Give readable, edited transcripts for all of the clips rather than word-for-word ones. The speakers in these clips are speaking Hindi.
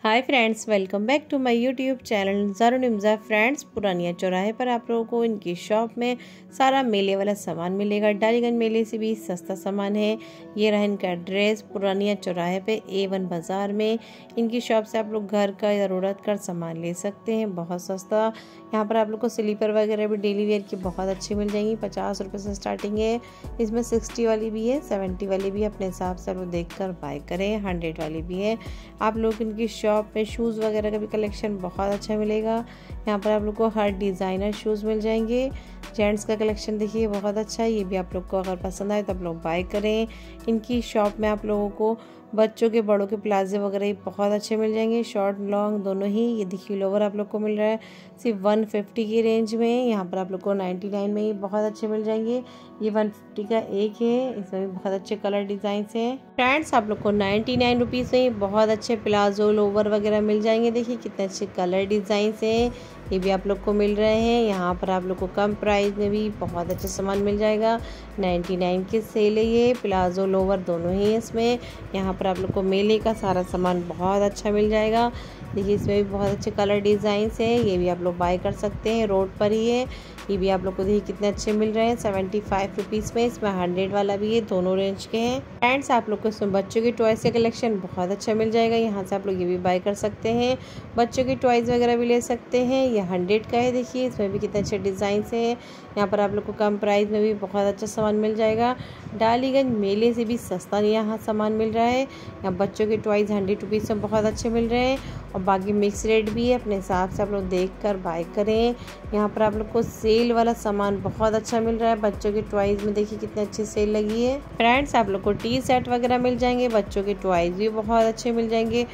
Hi friends, welcome back to my YouTube channel ज़ारुन इम्ज़ा। फ्रेंड्स, पुरानिया चौराहे पर आप लोगों को इनकी शॉप में सारा मेले वाला सामान मिलेगा। डालीगंज मेले से भी सस्ता सामान है। ये रहा इनका एड्रेस, पुरानिया चौराहे पे A1 बाज़ार में। इनकी शॉप से आप लोग घर का ज़रूरत का सामान ले सकते हैं, बहुत सस्ता। यहाँ पर आप लोग को स्लीपर वगैरह भी डेली वेयर की बहुत अच्छी मिल जाएंगी। 50 रुपये से स्टार्टिंग है। इसमें 60 वाली भी है, 70 वाली भी। अपने हिसाब से आप लोग देख कर बाय करें। 100 वाली भी है। आप लोग इनकी शॉप पे शूज़ वगैरह का भी कलेक्शन बहुत अच्छा मिलेगा। यहाँ पर आप लोग को हर डिज़ाइनर शूज़ मिल जाएंगे। जेंट्स का कलेक्शन देखिए बहुत अच्छा है। ये भी आप लोग को अगर पसंद आए तो आप लोग बाय करें। इनकी शॉप में आप लोगों को बच्चों के बड़ों के प्लाजे वगैरह बहुत अच्छे मिल जाएंगे, शॉर्ट लॉन्ग दोनों ही। ये देखिए लोवर आप लोग को मिल रहा है सिर्फ 150 की रेंज में। यहाँ पर आप लोग को 99 में ही बहुत अच्छे मिल जाएंगे। ये 150 का एक है, इसमें भी बहुत अच्छे कलर डिज़ाइन हैं। फ्रेंड्स, आप लोग को 99 रुपीज़ में बहुत अच्छे प्लाजो लोवर वगैरह मिल जाएंगे। देखिए कितने अच्छे कलर डिज़ाइन हैं, ये भी आप लोग को मिल रहे हैं। यहाँ पर आप लोग को कम प्राइस में भी बहुत अच्छा सामान मिल जाएगा। 99 की सेल है। ये प्लाजो लोवर दोनों ही है इसमें। यहाँ पर आप लोग को मेले का सारा सामान बहुत अच्छा मिल जाएगा। देखिए इसमें भी बहुत अच्छे कलर डिज़ाइंस हैं। ये भी आप लोग बाय कर सकते हैं, रोड पर ही है। ये भी आप लोग को देखिए कितने अच्छे मिल रहे हैं 75 रुपीज़ में। इसमें 100 वाला भी है, दोनों रेंज के हैं। फ्रेंड्स, आप लोग को इसमें बच्चों की टॉयज़ का कलेक्शन बहुत अच्छा मिल जाएगा। यहाँ से आप लोग ये भी बाय कर सकते हैं, बच्चों की टॉयज़ वगैरह भी ले सकते हैं। ये 100 का है। देखिए इसमें भी कितने अच्छे डिज़ाइन हैं। यहाँ पर आप लोग को कम प्राइस में भी बहुत अच्छा सामान मिल जाएगा। डालीगंज मेले से भी सस्ता यहाँ सामान मिल रहा है। यहाँ बच्चों के टॉयज़ 100 रुपीज़ में बहुत अच्छे मिल रहे हैं और बाकी मिक्स रेट भी है। अपने हिसाब से आप लोग देख कर बाय करें। यहाँ पर आप लोग को सेल वाला सामान बहुत अच्छा मिल रहा है। बच्चों के टॉयज़ में देखिए कितनी अच्छी सेल लगी है। फ्रेंड्स, आप लोग को टी शर्ट वगैरह मिल जाएंगे। बच्चों के टॉयज़ भी बहुत अच्छे मिल जाएंगे।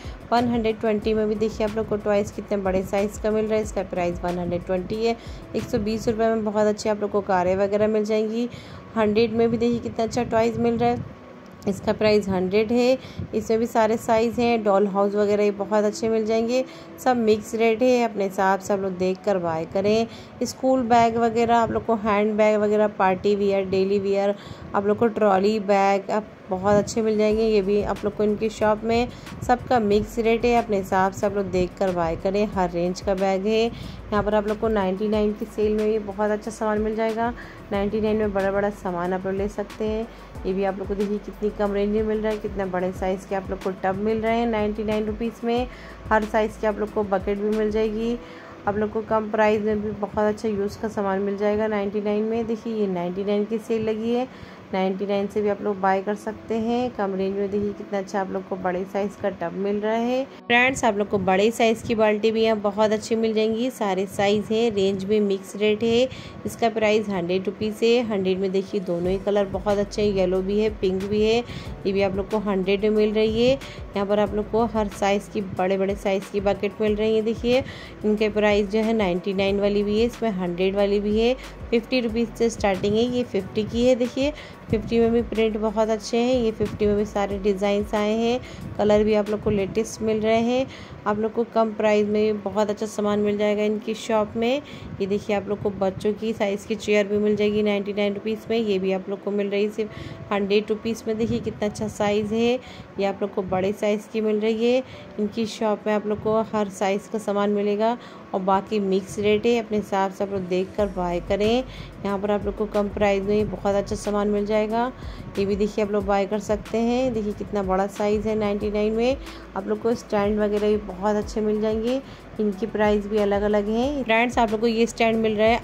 120 में भी देखिए आप लोग को टॉयज़ कितने बड़े साइज़ का मिल रहा है। इसका प्राइस 120 है। 120 रुपये में बहुत अच्छी आप लोग को कारें वगैरह मिल जाएंगी। 100 में भी देखिए कितना अच्छा टॉयज़ मिल रहा है। इसका प्राइस 100 है। इसमें भी सारे साइज़ हैं। डॉल हाउस वगैरह बहुत अच्छे मिल जाएंगे। सब मिक्स रेट है। अपने हिसाब से आप लोग देख कर बाय करें। स्कूल बैग वगैरह आप लोग को, हैंड बैग वगैरह, पार्टी वियर, डेली वियर, आप लोग को ट्रॉली बैग आप बहुत अच्छे मिल जाएंगे। ये भी आप लोग को इनकी शॉप में सबका मिक्स रेट है। अपने हिसाब से आप लोग देख कर बाय करें। हर रेंज का बैग है। यहाँ पर आप लोग को 99 की सेल में भी बहुत अच्छा सामान मिल जाएगा। 99 में बड़ा बड़ा सामान आप लोग ले सकते हैं। ये भी आप लोग को देखिए कितनी कम रेंज में मिल रहा है। कितने बड़े साइज़ के आप लोग को टब मिल रहे हैं 99 रुपीज़ में। हर साइज़ के आप लोग को बकेट भी मिल जाएगी। आप लोग को कम प्राइस में भी बहुत अच्छा यूज़ का सामान मिल जाएगा 99 में। देखिए ये 99 की सेल लगी है। 99 से भी आप लोग बाय कर सकते हैं कम रेंज में। देखिए कितना अच्छा आप लोग को बड़े साइज़ का टब मिल रहा है। फ्रेंड्स, आप लोग को बड़े साइज़ की बाल्टी भी यहाँ बहुत अच्छी मिल जाएंगी। सारे साइज़ है, रेंज भी मिक्स रेट है। इसका प्राइस 100 रुपीज़ है। 100 में देखिए दोनों ही कलर बहुत अच्छे हैं, येलो भी है, पिंक भी है। ये भी आप लोग को 100 में मिल रही है। यहाँ पर आप लोग को हर साइज़ की बड़े बड़े साइज़ की बकेट मिल रही है। देखिए इनके प्राइस जो है 99 वाली भी है, इसमें 100 वाली भी है। 50 रुपीज़ से स्टार्टिंग है। ये 50 की है। देखिए 50 में भी प्रिंट बहुत अच्छे हैं। ये 50 में भी सारे डिज़ाइंस आए हैं। कलर भी आप लोग को लेटेस्ट मिल रहे हैं। आप लोग को कम प्राइस में बहुत अच्छा सामान मिल जाएगा इनकी शॉप में। ये देखिए आप लोग को बच्चों की साइज़ की चेयर भी मिल जाएगी 99 रुपीज़ में। ये भी आप लोग को मिल रही है सिर्फ 100 रुपीज़ में। देखिए कितना अच्छा साइज़ है। ये आप लोग को बड़े साइज़ की मिल रही है। इनकी शॉप में आप लोग को हर साइज़ का सामान मिलेगा और बाकी मिक्स रेट है। अपने हिसाब से आप लोग देख कर बाय करें। यहाँ पर आप लोग को कम प्राइस में बहुत अच्छा सामान मिल जाएगा। ये भी देखिए आप लोग बाय कर सकते हैं। देखिए कितना बड़ा साइज़ है 99 में। आप लोग को स्टैंड वगैरह भी बहुत अच्छे मिल जाएंगे। इनकी प्राइस भी अलग अलग है। फ्रेंड्स, आप लोग को ये स्टैंड मिल रहा है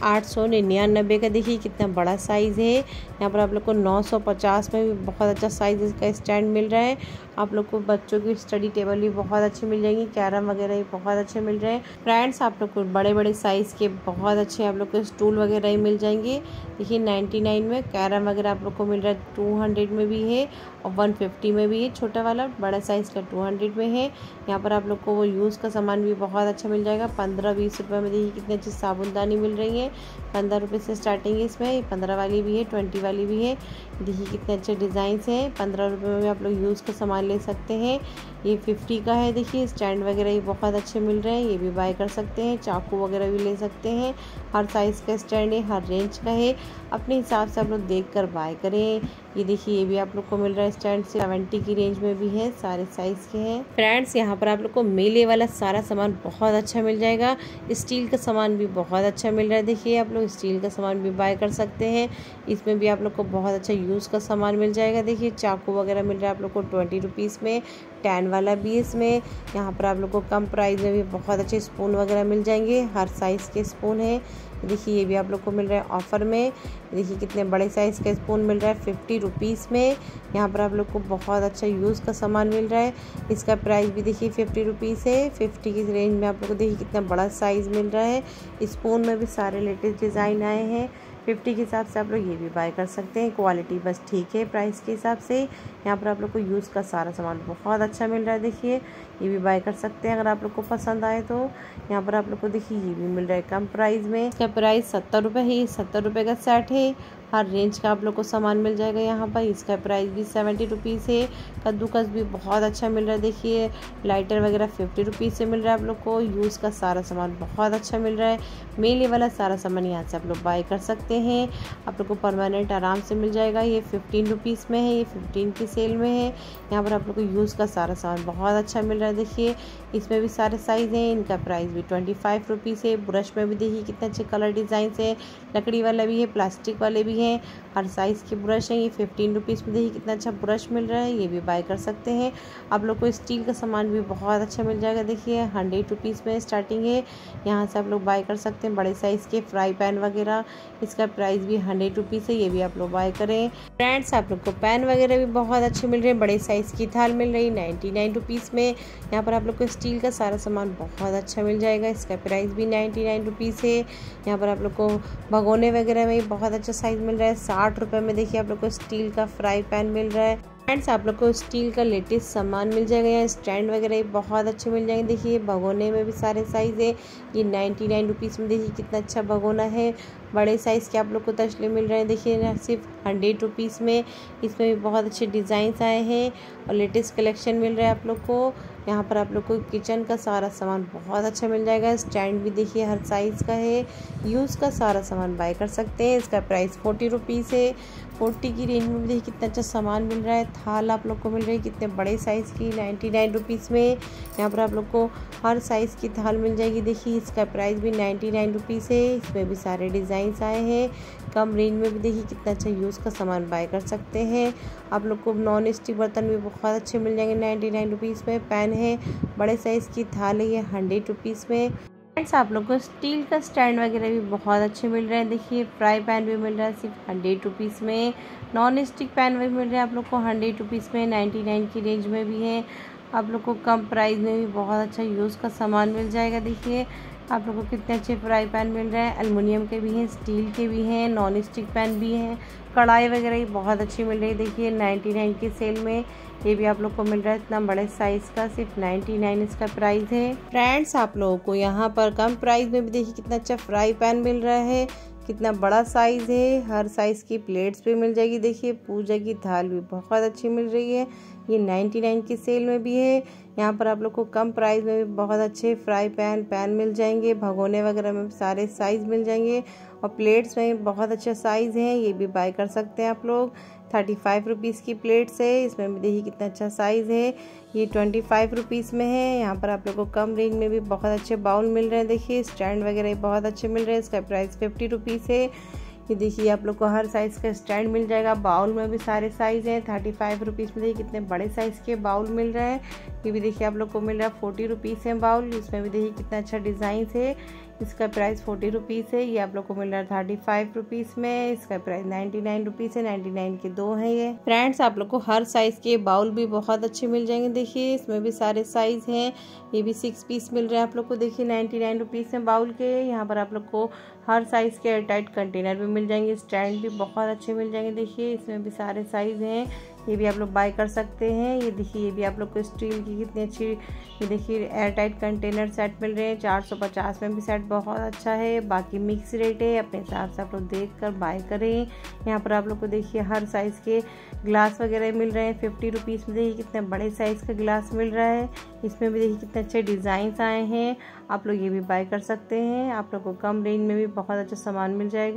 899 का। देखिए कितना बड़ा साइज़ है। यहाँ पर आप लोग को 950 में भी बहुत अच्छा साइज़ इसका स्टैंड मिल रहा है। आप लोग को बच्चों की स्टडी टेबल भी बहुत अच्छे मिल जाएंगी। कैरम वगैरह भी बहुत अच्छे मिल रहे हैं। फ्रेंड्स, आप लोग को बड़े बड़े साइज़ के बहुत अच्छे आप लोग को स्टूल वगैरह ही मिल जाएंगे। देखिए 99 में कैरम वगैरह आप लोग को मिल रहा है। 200 में भी है और 150 में भी है। छोटा वाला बड़ा साइज़ का 200 में है। यहाँ पर आप लोग को वो यूज़ का सामान भी बहुत अच्छा मिल जाएगा। 15-20 रुपये में देखिए कितनी अच्छी साबुनदानी मिल रही है। 15 रुपये से स्टार्टिंग है इसमें। 15 वाली भी है, 20 वाली भी है। देखिए कितने अच्छे डिज़ाइंस हैं। 15 रुपये में भी आप लोग यूज़ का सामान ले सकते हैं। ये 50 का है। देखिए स्टैंड वगैरह ये बहुत अच्छे मिल रहे हैं। ये भी बाय कर सकते हैं। चाकू वगैरह भी ले सकते हैं। हर साइज़ का स्टैंड है, हर रेंज का है। अपने हिसाब से आप लोग देख कर बाय करें। ये देखिए ये भी आप लोग को मिल रहा है स्टैंड से 70 की रेंज में भी है, सारे साइज के हैं। फ्रेंड्स यहाँ पर आप लोग को मेले वाला सारा सामान बहुत अच्छा मिल जाएगा। स्टील का सामान भी बहुत अच्छा मिल रहा है। देखिए आप लोग स्टील का सामान भी बाय कर सकते हैं। इसमें भी आप लोग को बहुत अच्छा यूज़ का सामान मिल जाएगा। देखिए चाकू वगैरह मिल रहा है आप लोग को 20 रुपीज़ में, 10 वाला भी इसमें। यहाँ पर आप लोग को कम प्राइस में भी बहुत अच्छे स्पून वगैरह मिल जाएंगे, हर साइज़ के स्पून है। देखिए ये भी आप लोग को मिल रहा है ऑफ़र में। देखिए कितने बड़े साइज़ का स्पून मिल रहा है 50 रुपीज़ में। यहाँ पर आप लोग को बहुत अच्छा यूज़ का सामान मिल रहा है। इसका प्राइस भी देखिए 50 रुपीज़ है। 50 की रेंज में आप लोग को देखिए कितना बड़ा साइज़ मिल रहा है। स्पून में भी सारे लेटेस्ट डिज़ाइन आए हैं। 50 के हिसाब से आप लोग ये भी बाय कर सकते हैं। क्वालिटी बस ठीक है प्राइस के हिसाब से। यहाँ पर आप लोग को यूज़ का सारा सामान बहुत अच्छा मिल रहा है। देखिए ये भी बाय कर सकते हैं अगर आप लोग को पसंद आए तो। यहाँ पर आप लोग को देखिए ये भी मिल रहा है कम प्राइस में। इसका प्राइस 70 रुपये है। 70 रुपये का सेट है। हर रेंज का आप लोग को सामान मिल जाएगा यहाँ पर। इसका प्राइस भी 70 रुपीज़ है। कद्दूकस भी बहुत अच्छा मिल रहा है। देखिए लाइटर वगैरह 50 रुपीज़ से मिल रहा है आप लोग को। यूज़ का सारा सामान बहुत अच्छा मिल रहा है। मेले वाला सारा सामान यहाँ से आप लोग बाय कर सकते हैं। आप लोग को परमानेंट आराम से मिल जाएगा। ये 15 रुपीज़ में है, ये 15 की सेल में है। यहाँ पर आप लोग को यूज़ का सारा सामान बहुत अच्छा मिल रहा है। देखिए इसमें भी सारे साइज़ हैं। इनका प्राइस भी 25 रुपीज़ है। ब्रश में भी देखिए कितने अच्छे कलर डिज़ाइन है। लकड़ी वाला भी है, प्लास्टिक वाले भी हैं, हर साइज़ के ब्रश हैं। ये 15 रुपीज़ में देखिए कितना अच्छा ब्रश मिल रहा है। ये भी बाय कर सकते हैं। आप लोग को स्टील का सामान भी बहुत अच्छा मिल जाएगा। देखिए 100 रुपीज़ में स्टार्टिंग है। यहाँ से आप लोग बाय कर सकते हैं बड़े साइज़ के फ्राई पैन वगैरह। इसका प्राइस भी 100 रुपीज़ है। ये भी आप लोग बाय करें। फ्रेंड्स आप लोग को पैन वगैरह भी बहुत अच्छे मिल रहे हैं। बड़े साइज़ की थाल मिल रही 99 रुपीज़ में। यहाँ पर आप लोग को स्टील का सारा सामान बहुत अच्छा मिल जाएगा। इसका प्राइस भी 99 रुपीज़ है। यहाँ पर आप लोग को भगोने वगैरह में बहुत अच्छा साइज़ मिल रहा है। 60 रुपये में देखिए आप लोग को स्टील का फ्राई पैन मिल रहा है। फ्रेंड्स आप लोग को स्टील का लेटेस्ट सामान मिल जाएगा। यहाँ स्टैंड वगैरह बहुत अच्छे मिल जाएंगे। देखिए भगोने में भी सारे साइज़ है। ये 99 रुपीज़ में देखिए कितना अच्छा भगोना है। बड़े साइज़ के आप लोग को तसले मिल रहे हैं। देखिए ना सिर्फ 100 रुपीज़ में। इसमें भी बहुत अच्छे डिज़ाइंस आए हैं और लेटेस्ट कलेक्शन मिल रहा है आप लोग को। यहाँ पर आप लोग को किचन का सारा सामान बहुत अच्छा मिल जाएगा। स्टैंड भी देखिए हर साइज़ का है। यूज़ का सारा सामान बाय कर सकते हैं। इसका प्राइस 40 रुपीज़ है। 40 की रेंज में भी देखिए कितना अच्छा सामान मिल रहा है। थाल आप लोग को मिल रही है कितने बड़े साइज़ की 99 रुपीज़ में। यहाँ पर आप लोग को हर साइज़ की थाल मिल जाएगी। देखिए इसका प्राइस भी 99 रुपीज़ है। इसमें भी सारे डिज़ाइंस आए हैं। कम रेंज में भी देखिए कितना अच्छा यूज़ का सामान बाय कर सकते हैं। आप लोग को नॉन स्टिक बर्तन भी बहुत अच्छे मिल जाएंगे 99 रुपीज़ में। पैन है, बड़े साइज़ की थाल है, ये 100 रुपीज़ में। फ्रेंड्स आप लोग को स्टील का स्टैंड वगैरह भी बहुत अच्छे मिल रहे हैं। देखिए फ्राई पैन भी मिल रहा है सिर्फ 100 रुपीज़ में। नॉन स्टिक पैन भी मिल रहा है आप लोग को 100 रुपीज़ में। 99 की रेंज में भी है। आप लोग को कम प्राइस में भी बहुत अच्छा यूज़ का सामान मिल जाएगा। देखिए आप लोग को कितने अच्छे फ्राई पैन मिल रहे हैं। एल्युमिनियम के भी हैं, स्टील के भी हैं, नॉन स्टिक पैन भी हैं। कढ़ाई वगैरह भी बहुत अच्छी मिल रही है। देखिए 99 की सेल में ये भी आप लोग को मिल रहा है इतना बड़े साइज़ का, सिर्फ 99 इसका प्राइस है। फ्रेंड्स आप लोगों को यहाँ पर कम प्राइस में भी देखिए कितना अच्छा फ्राई पैन मिल रहा है। कितना बड़ा साइज़ है। हर साइज़ की प्लेट्स भी मिल जाएगी। देखिए पूजा की थाल भी बहुत अच्छी मिल रही है। ये 99 की सेल में भी है। यहाँ पर आप लोग को कम प्राइस में भी बहुत अच्छे फ्राई पैन मिल जाएंगे। भगोने वगैरह में सारे साइज़ मिल जाएंगे और प्लेट्स में बहुत अच्छा साइज़ है। ये भी बाय कर सकते हैं आप लोग। 35 रुपीज़ की प्लेट्स है। इसमें भी देखिए कितना अच्छा साइज़ है। ये 25 रुपीज़ में है। यहाँ पर आप लोग को कम रेंज में भी बहुत अच्छे बाउल मिल रहे हैं। देखिए स्टैंड वगैरह बहुत अच्छे मिल रहे हैं। इसका प्राइस 50 रुपीज़ है। ये देखिए आप लोग को हर साइज़ का स्टैंड मिल जाएगा। बाउल में भी सारे साइज़ हैं। 35 रुपीज़ में देखिए कितने बड़े साइज़ के बाउल मिल रहे हैं। ये भी देखिए आप लोग को मिल रहा है 40 रुपीज़ है बाउल। इसमें भी देखिए कितना अच्छा डिज़ाइन है। इसका प्राइस 40 रुपीज़ है। ये आप लोग को मिल रहा है 35 रुपीज़ में। इसका प्राइस 99 रुपीज़ है। 99 के दो हैं ये। फ्रेंड्स आप लोग को हर साइज़ के बाउल भी बहुत अच्छे मिल जाएंगे। देखिए इसमें भी सारे साइज़ हैं। ये भी 6 पीस मिल रहे हैं आप लोग को। देखिए 99 रुपीज़ में बाउल के। यहाँ पर आप लोग को हर साइज़ के एयरटाइट कंटेनर भी मिल जाएंगे। स्टैंड भी बहुत अच्छे मिल जाएंगे। देखिए इसमें भी सारे साइज़ हैं। ये भी आप लोग बाय कर सकते हैं। ये देखिए ये भी आप लोग को स्टील की कितनी अच्छी, ये देखिए एयरटाइट कंटेनर सेट मिल रहे हैं। 450 में भी सेट बहुत अच्छा है। बाकी मिक्स रेट है, अपने हिसाब से आप लोग देख कर बाय करें। यहाँ पर आप लोग को देखिए हर साइज़ के ग्लास वगैरह मिल रहे हैं। 50 रुपीज़ में देखिए कितने बड़े साइज़ का ग्लास मिल रहा है। इसमें भी देखिए कितने अच्छे डिज़ाइंस आए हैं। आप लोग ये भी बाय कर सकते हैं। आप लोग को कम रेंज में भी बहुत अच्छा सामान मिल जाएगा।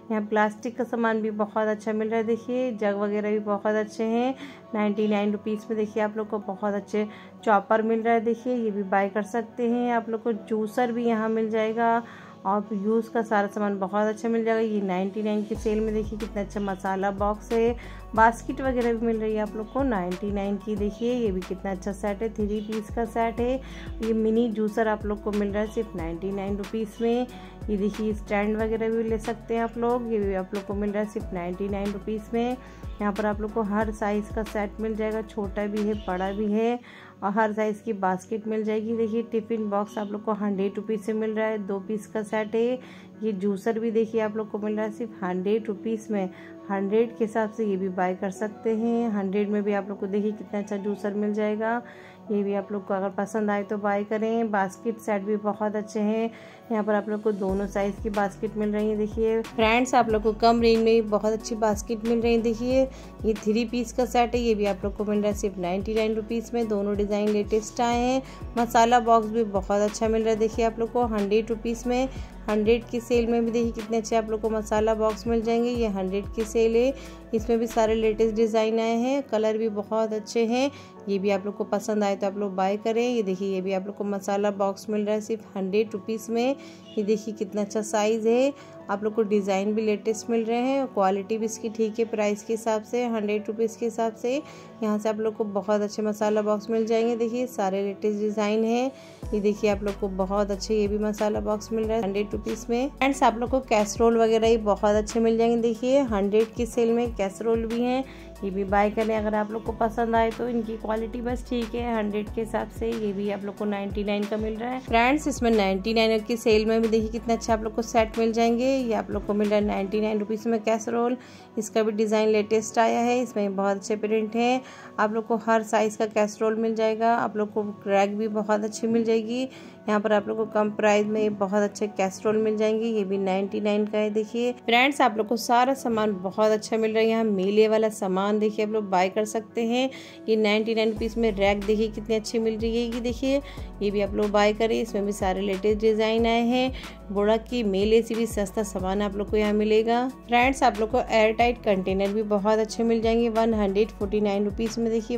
यहाँ प्लास्टिक का सामान भी बहुत अच्छा मिल रहा है। देखिए जग वगैरह भी बहुत अच्छे हैं। 99 रुपीज़ में देखिए आप लोग को बहुत अच्छे चॉपर मिल रहा है। देखिए ये भी बाय कर सकते हैं। आप लोग को जूसर भी यहाँ मिल जाएगा और यूज़ का सारा सामान बहुत अच्छा मिल जाएगा। ये 99 की सेल में देखिए कितना अच्छा मसाला बॉक्स है। बास्केट वगैरह भी मिल रही है आप लोग को 99 की। देखिए ये भी कितना अच्छा सेट है, 3 पीस का सेट है। ये मिनी जूसर आप लोग को मिल रहा है सिर्फ 99 रुपीज़ में। ये देखिए स्टैंड वगैरह भी ले सकते हैं आप लोग, ये भी आप लोग को मिल रहा है सिर्फ 99 रुपीज़ में। यहाँ पर आप लोग को हर साइज़ का सेट मिल जाएगा, छोटा भी है बड़ा भी है, और हर साइज़ की बास्केट मिल जाएगी। देखिए टिफ़िन बॉक्स आप लोग को 100 रुपीज़ से मिल रहा है, 2 पीस का सेट है। ये जूसर भी देखिए आप लोग को मिल रहा है सिर्फ 100 रुपीज़ में। 100 के हिसाब से ये भी बाय कर सकते हैं। 100 में भी आप लोग को देखिए कितना अच्छा जूसर मिल जाएगा। ये भी आप लोग को अगर पसंद आए तो बाय करें। बास्केट सेट भी बहुत अच्छे हैं। यहाँ पर आप लोग को दोनों साइज़ की बास्केट मिल रही है। देखिए फ्रेंड्स आप लोग को कम रेंज में बहुत अच्छी बास्केट मिल रही है। देखिए ये 3 पीस का सेट है, ये भी आप लोग को मिल रहा है सिर्फ 99 रुपीज़ में। दोनों डिज़ाइन लेटेस्ट आए हैं। मसाला बॉक्स भी बहुत अच्छा मिल रहा है। देखिए आप लोग को 100 रुपीज़ में। 100 की सेल में भी देखिए कितने अच्छे आप लोग को मसाला बॉक्स मिल जाएंगे। ये 100 की सेल है, इसमें भी सारे लेटेस्ट डिज़ाइन आए हैं, कलर भी बहुत अच्छे हैं। ये भी आप लोग को पसंद आए तो आप लोग बाय करें। ये देखिए ये भी आप लोग को मसाला बॉक्स मिल रहा है सिर्फ 100 रुपीज़ में। ये देखिए कितना अच्छा साइज़ है। आप लोग को डिज़ाइन भी लेटेस्ट मिल रहे हैं, क्वालिटी भी इसकी ठीक है प्राइस के हिसाब से, 100 रुपीज़ के हिसाब से। यहाँ से आप लोग को बहुत अच्छे मसाला बॉक्स मिल जाएंगे। देखिए सारे लेटेस्ट डिज़ाइन है। ये देखिए आप लोग को बहुत अच्छे ये भी मसाला बॉक्स मिल रहा है 100 रुपीज़ में। फ्रेंड्स आप लोग को कैसरोल वगैरह ही बहुत अच्छे मिल जाएंगे। देखिए 100 की सेल में कैसरोल भी हैं, ये भी बाय करें अगर आप लोग को पसंद आए तो। इनकी क्वालिटी बस ठीक है 100 के हिसाब से। ये भी आप लोग को 99 का मिल रहा है। फ्रेंड्स इसमें 99 की सेल में भी देखिए कितना अच्छा आप लोग को सेट मिल जाएंगे। ये आप लोग को मिल रहा है 99 रुपीज़ में कैसरोल। इसका भी डिज़ाइन लेटेस्ट आया है, इसमें बहुत अच्छे प्रिंट हैं। आप लोग को हर साइज़ का कैसरोल मिल जाएगा। आप लोग को रैक भी बहुत अच्छी मिल जाएगी। यहाँ पर आप लोग को कम प्राइस में बहुत अच्छे कैसरोल मिल जाएंगे। ये भी 99 का है। देखिए फ्रेंड्स आप लोग को सारा सामान बहुत अच्छा मिल रहा है। यहाँ मेले वाला सामान देखिए आप लोग बाय कर सकते हैं। ये 99 रुपीज़ में रैक देखिए कितनी अच्छी मिल रही है। ये देखिए ये भी आप लोग बाय करें, इसमें भी सारे लेटेस्ट डिज़ाइन आए हैं। बोड़ा की मेले से भी सस्ता सामान आप लोग को यहाँ मिलेगा। फ्रेंड्स आप लोग को एयर टाइट कंटेनर भी बहुत अच्छे मिल जाएंगे 149 रुपीज़ में। देखिए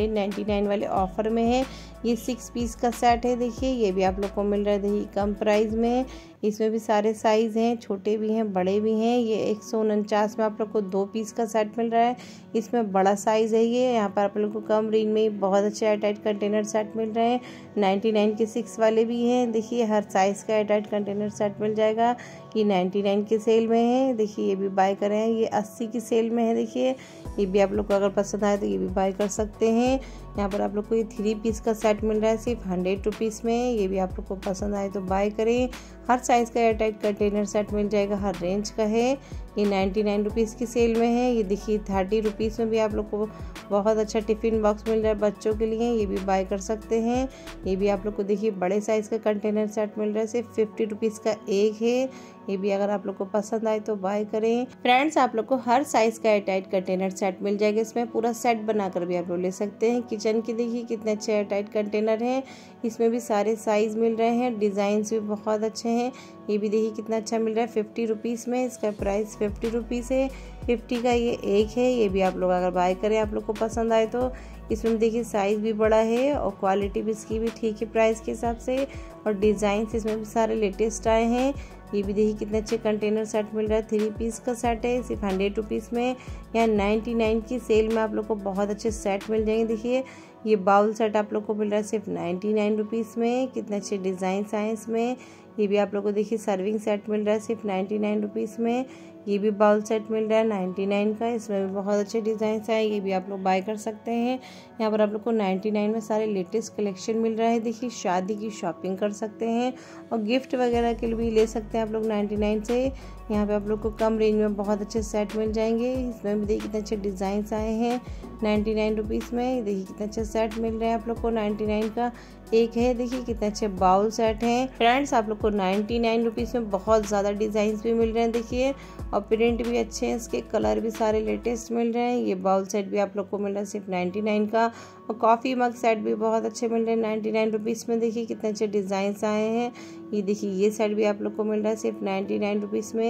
199 वाले ऑफर में है। ये 6 पीस का सेट है। देखिए ये भी आप लोग को मिल रहा है देखिए कम प्राइस में। इसमें भी सारे साइज़ हैं, छोटे भी हैं बड़े भी हैं। ये 149 में आप लोग को 2 पीस का सेट मिल रहा है। इसमें बड़ा साइज़ है ये। यहाँ पर आप लोग को कम रेंज में बहुत अच्छे एयरटाइट कंटेनर सेट मिल रहे हैं। 99 के 6 वाले भी हैं। देखिए हर साइज़ का एयरटाइट कंटेनर सेट मिल जाएगा। ये 99 के सेल में है। देखिए ये भी बाय करें। ये 80 की सेल में है। देखिए ये भी आप लोग को अगर पसंद आए तो ये भी बाय कर सकते हैं। यहाँ पर आप लोग को ये 3 पीस का सेट मिल रहा है सिर्फ 100 रुपीज़ में। ये भी आप लोग को पसंद आए तो बाय करें। हर साइज़ का एयरटाइट कंटेनर सेट मिल जाएगा, हर रेंज का है। ये 99 रुपीज़ की सेल में है। ये देखिए 30 रुपीज़ में भी आप लोग को बहुत अच्छा टिफ़िन बॉक्स मिल रहा है बच्चों के लिए। ये भी बाय कर सकते हैं। ये भी आप लोग को देखिए बड़े साइज़ का कंटेनर सेट मिल रहा है, सिर्फ 50 रुपीज़ का एक है। ये भी अगर आप लोग को पसंद आए तो बाय करें। फ्रेंड्स आप लोग को हर साइज़ का एयरटाइट कंटेनर सेट मिल जाएगा। इसमें पूरा सेट बनाकर भी आप लोग ले सकते हैं। किचन के देखिए कितने अच्छे एयरटाइट कंटेनर हैं। इसमें भी सारे साइज़ मिल रहे हैं, डिज़ाइंस भी बहुत अच्छे हैं। ये भी देखिए कितना अच्छा मिल रहा है 50 रुपीज़ में। इसका प्राइस 50 रुपीज़ है। 50 का ये एक है। ये भी आप लोग अगर बाय करें आप लोग को पसंद आए तो। इसमें देखिए साइज़ भी बड़ा है और क्वालिटी भी इसकी भी ठीक है प्राइस के हिसाब से, और डिज़ाइंस इसमें भी सारे लेटेस्ट आए हैं। ये भी देखिए कितने अच्छे कंटेनर सेट मिल रहा है। 3 पीस का सेट है सिर्फ 100 रुपीज़ में। यहाँ 99 की सेल में आप लोग को बहुत अच्छे सेट मिल जाएंगे। देखिए ये बाउल सेट आप लोग को मिल रहा है सिर्फ 99 रुपीज़ में। कितने अच्छे डिज़ाइंस आए इसमें। ये भी आप लोग को देखिए सर्विंग सेट मिल रहा है सिर्फ 99 रुपीज़ में। ये भी बाउल सेट मिल रहा है 99 का। इसमें भी बहुत अच्छे डिज़ाइंस आए। ये भी आप लोग बाय कर सकते हैं। यहाँ पर आप लोग को 99 में सारे लेटेस्ट कलेक्शन मिल रहा है। देखिए शादी की शॉपिंग कर सकते हैं और गिफ्ट वगैरह के लिए भी ले सकते हैं आप लोग 99 से। यहाँ पे आप लोग को कम रेंज में बहुत अच्छे सेट मिल जाएंगे। इसमें भी देखिए कितने अच्छे डिज़ाइंस आए हैं 99 रुपीज़ में। देखिए कितने अच्छे सेट मिल रहे हैं आप लोग को 99 का एक है। देखिए कितने अच्छे बाउल सेट हैं। फ्रेंड्स आप लोग को 99 रुपीज़ में बहुत ज़्यादा डिज़ाइंस भी मिल रहे हैं। देखिए और प्रिंट भी अच्छे हैं, इसके कलर भी सारे लेटेस्ट मिल रहे हैं। ये बाउल सेट भी आप लोग को मिल रहा है सिर्फ 99 का। और कॉफ़ी मग सेट भी बहुत अच्छे मिल रहे हैं 99 रुपीज़ में। देखिए कितने अच्छे डिज़ाइंस आए हैं। ये देखिए ये सेट भी आप लोग को मिल रहा है सिर्फ 99 रुपीज़ में।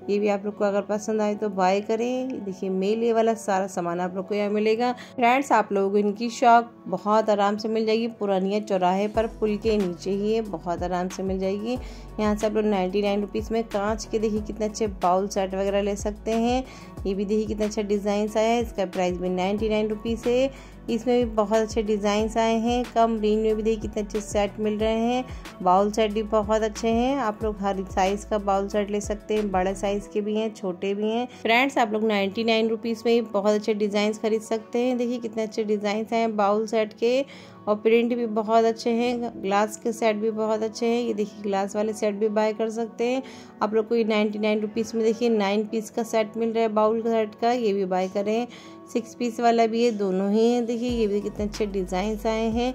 ये भी आप लोग को अगर पसंद आए तो बाय करें। देखिए मेले वाला सारा सामान आप लोग को यहाँ मिलेगा। फ्रेंड्स आप लोगों को इनकी शॉप बहुत आराम से मिल जाएगी, पुरानिया चौराहे पर पुल के नीचे ही है, बहुत आराम से मिल जाएगी। यहाँ से आप लोग 99 रुपीज़ में कांच के देखिए कितने अच्छे बाउल सेट वगैरह ले सकते हैं। ये भी देखिए कितना अच्छा डिज़ाइन आया है, इसका प्राइस भी 99 रुपीज़ है। इसमें भी बहुत अच्छे डिज़ाइंस आए हैं। कम रेंज में भी देखिए कितने अच्छे सेट मिल रहे हैं। बाउल सेट भी बहुत अच्छे हैं, आप लोग हर साइज़ का बाउल सेट ले सकते हैं, बड़े साइज़ के भी हैं, छोटे भी हैं। फ्रेंड्स आप लोग 99 रुपीज़ में बहुत अच्छे डिज़ाइंस खरीद सकते हैं। देखिए कितने अच्छे डिज़ाइंस हैं बाउल सेट के, और प्रिंट भी बहुत अच्छे हैं। ग्लास के सेट भी बहुत अच्छे हैं। ये देखिए ग्लास वाले सेट भी बाय कर सकते हैं आप लोग को। ये 99 रुपीज़ में देखिए 9 पीस का सेट मिल रहा है बाउल सेट का, ये भी बाय करें। 6 पीस वाला भी है, दोनों ही हैं। देखिए ये भी कितने अच्छे डिज़ाइंस आए हैं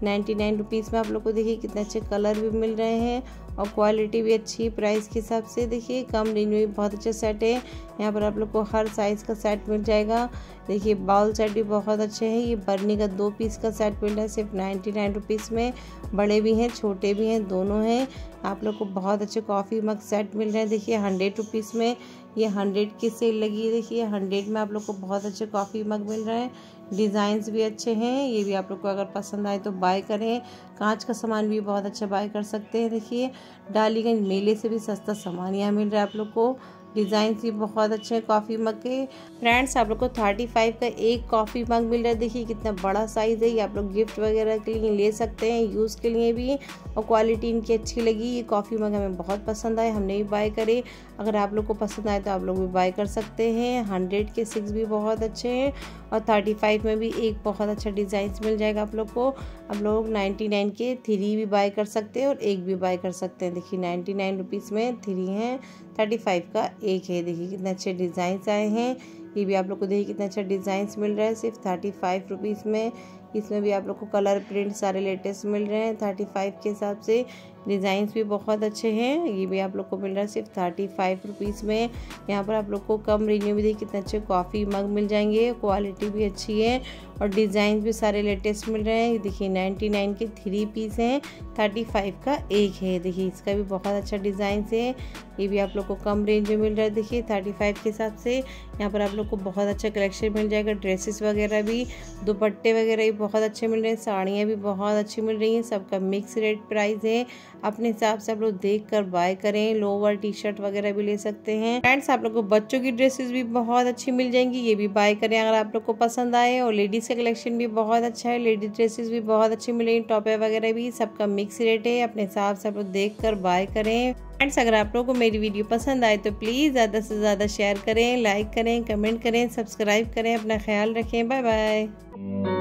99 रुपीज़ में। आप लोग को देखिए कितने अच्छे कलर भी मिल रहे हैं और क्वालिटी भी अच्छी है प्राइस के हिसाब से। देखिए कम रेंज में भी बहुत अच्छे सेट है। यहाँ पर आप लोग को हर साइज़ का सेट मिल जाएगा। देखिए बाउल सेट भी बहुत अच्छे हैं। ये बर्नी का 2 पीस का सेट मिल रहा है सिर्फ 99 रुपीज़ में। बड़े भी हैं छोटे भी हैं, दोनों हैं। आप लोग को बहुत अच्छे कॉफ़ी मग सेट मिल रहे हैं। देखिए 100 रुपीज़ में, ये 100 की सेल लगी है। देखिए 100 में आप लोग को बहुत अच्छे कॉफ़ी मग मिल रहे हैं। डिज़ाइंस भी अच्छे हैं। ये भी आप लोग को अगर पसंद आए तो बाय करें। कांच का सामान भी बहुत अच्छा बाय कर सकते हैं। देखिए डालीगंज मेले से भी सस्ता सामान यहाँ मिल रहा है आप लोग को। डिज़ाइन भी बहुत अच्छे हैं कॉफ़ी मग के। फ्रेंड्स आप लोग को 35 का एक कॉफ़ी मग मिल रहा है। देखिए कितना बड़ा साइज़ है। ये आप लोग गिफ्ट वगैरह के लिए ले सकते हैं, यूज़ के लिए भी, और क्वालिटी इनकी अच्छी लगी। ये कॉफ़ी मग हमें बहुत पसंद आए, हमने भी बाय करे। अगर आप लोग को पसंद आए तो आप लोग भी बाय कर सकते हैं। 100 के 6 भी बहुत अच्छे हैं, और 35 में भी एक बहुत अच्छा डिज़ाइन मिल जाएगा आप लोग को। आप लोग 99 के 3 भी बाय कर सकते हैं और एक भी बाय कर सकते हैं। देखिए 99 रुपीज़ में 3 हैं, 35 का एक है। देखिए कितने अच्छे डिज़ाइंस आए हैं। ये भी आप लोग को देखिए कितना अच्छा डिज़ाइंस मिल रहा है सिर्फ 35 रुपीज़ में। इसमें भी आप लोग को कलर प्रिंट सारे लेटेस्ट मिल रहे हैं 35 के हिसाब से। डिज़ाइंस भी बहुत अच्छे हैं। ये भी आप लोग को मिल रहा है सिर्फ 35 रुपीज़ में। यहाँ पर आप लोग को कम रेंज में भी देखिए कितने अच्छे कॉफ़ी मग मिल जाएंगे, क्वालिटी भी अच्छी है और डिज़ाइन भी सारे लेटेस्ट मिल रहे हैं। ये देखिए 99 के 3 पीस हैं, 35 का एक है। देखिए इसका भी बहुत अच्छा डिज़ाइन है। ये भी आप लोग को कम रेंज में मिल रहा है। देखिए 35 के हिसाब से यहाँ पर आप लोग को बहुत अच्छा कलेक्शन मिल जाएगा। ड्रेसेस वगैरह भी, दुपट्टे वगैरह भी बहुत अच्छे मिल रहे हैं, साड़ियाँ भी बहुत अच्छी मिल रही हैं। सबका मिक्स रेट प्राइस है। अपने हिसाब से आप लोग देख कर बाय करें। लोअर टी शर्ट वगैरह भी ले सकते हैं। फ्रेंड्स आप लोग को बच्चों की ड्रेसेस भी बहुत अच्छी मिल जाएंगी, ये भी बाय करें अगर आप लोग को पसंद आए। और लेडीज़ का कलेक्शन भी बहुत अच्छा है, लेडीज ड्रेसेस भी बहुत अच्छी मिलेंगी, टॉपे वगैरह भी। सबका मिक्स रेट है, अपने हिसाब से आप लोग देख कर बाय करें। फ्रेंड्स अगर आप लोगों को मेरी वीडियो पसंद आए तो प्लीज़ ज़्यादा से ज़्यादा शेयर करें, लाइक करें, कमेंट करें, सब्सक्राइब करें। अपना ख्याल रखें। Bye bye.